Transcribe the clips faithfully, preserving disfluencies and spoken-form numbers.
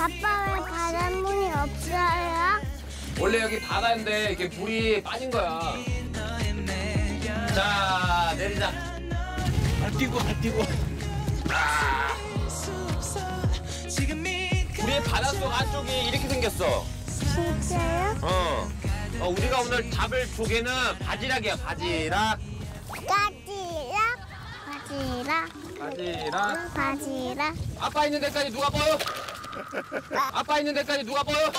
아빠 왜 바닷물이 없어요? 원래 여기 바다인데 이렇게 물이 빠진 거야. 자, 내리자. 발 띄고, 발 띄고. 아. 우리 바닷속 안쪽이 이렇게 생겼어. 진짜요? 어. 어, 우리가 오늘 잡을 조개는 바지락이야, 바지락. 바지락, 바지락, 바지락. 바지락. 아빠 있는 데까지 누가 보여? 아빠 있는 데까지 누가 보여?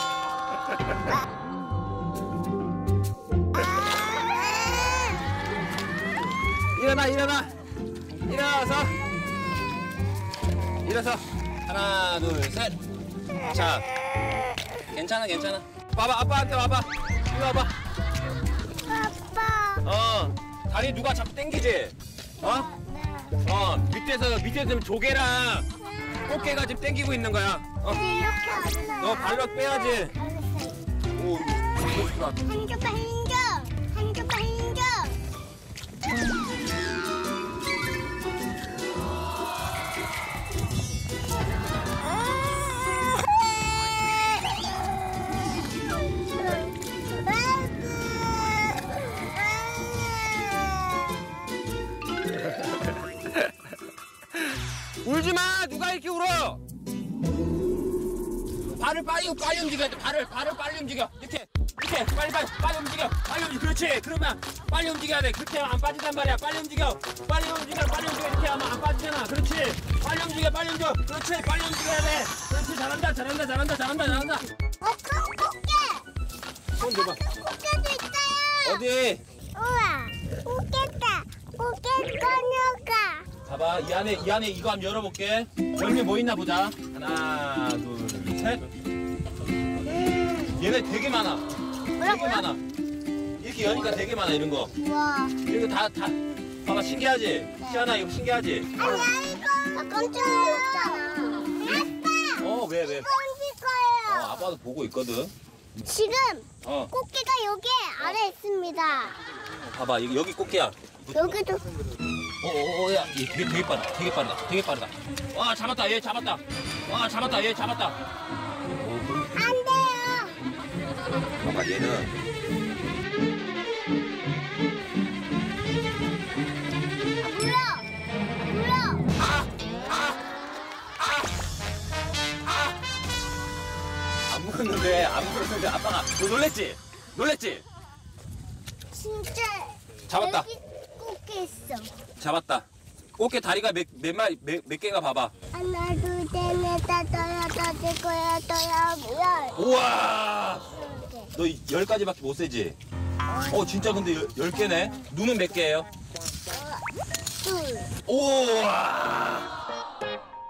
일어나, 일어나. 일어나서. 일어서. 하나, 둘, 셋. 자. 괜찮아, 괜찮아. 봐봐, 아빠한테 와봐. 이리 와봐. 아빠. 어. 다리 누가 자꾸 당기지? 어? 어. 밑에서, 밑에서 지금 조개랑 꽃게가 지금 당기고 있는 거야. 어. 이제 이렇게 하잖아요. 너 발로 빼야지. 오, 이거 한 겹만 한 겹. 한 겹만 한 겹. 울지 마! 누가 이렇게 울어? 발을 빨리 빨리 움직여야 돼. 발을 발을 빨리 움직여. 이렇게 이렇게 빨리 빨리 빨리 움직여. 빨리 움직여. 그렇지. 그러면 빨리 움직여야 돼. 그렇게 하면 안 빠진단 말이야. 빨리 움직여. 빨리 움직여. 빨리 움직여. 이렇게 하면 안 빠지잖아. 그렇지. 빨리 움직여. 빨리 움직여. 그렇지. 빨리 움직여야 돼. 그렇지. 잘한다. 잘한다. 잘한다. 잘한다. 잘한다. 어, 큰 꽃게. 손 줘봐. 꽃게도 있어요. 어디? 우와, 꽃게다. 꽃게 꺼내가. 봐봐. 이 안에 이 안에 이거 한번 열어볼게. 열매 뭐 있나 보자. 하나, 둘, 셋. 얘네 되게 많아. 되게 많아. 이렇게 여니까 되게 많아 이런 거. 우와. 이거 다 다. 봐봐 신기하지? 시연아 이거 신기하지? 아니야 이거. 나 깜짝 놀랐잖아. 아빠. 어 왜 왜? 이거 옮길 거예요. 어, 아빠도 보고 있거든. 지금 어. 꽃게가 여기 아래 있습니다. 봐봐 여기 여기 꽃게야. 여기도. 어어어 야, 얘 되게 되게 빠르다. 되게 빠르다. 되게 빠르다. 와 잡았다. 얘 잡았다. 와 잡았다. 얘 잡았다. 안 돼요. 봐봐 얘는. 물어. 물어. 아! 아! 아! 아! 안 물었는데 안 물었는데 아빠가 너 놀랬지? 놀랬지? 진짜. 잡았다. 여기 꽃게 있어. 잡았다. 꽃게 다리가 몇, 몇 마리, 몇, 몇 개가 봐봐. 하나, 둘, 셋, 넷, 다섯, 여섯, 일곱, 여덟, 아홉, 열. 우와! 이렇게. 너 열 가지밖에 못 세지? 어, 진짜 근데 열, 열 개네? 눈은 몇 개예요? 둘. 우와!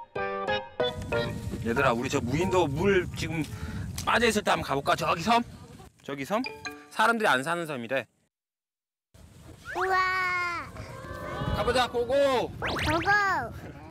얘들아, 우리 저 무인도 물 지금 빠져있을 때 한번 가볼까? 저기 섬? 저기 섬? 사람들이 안 사는 섬이래. 우와. 가보자, 고고! 고고.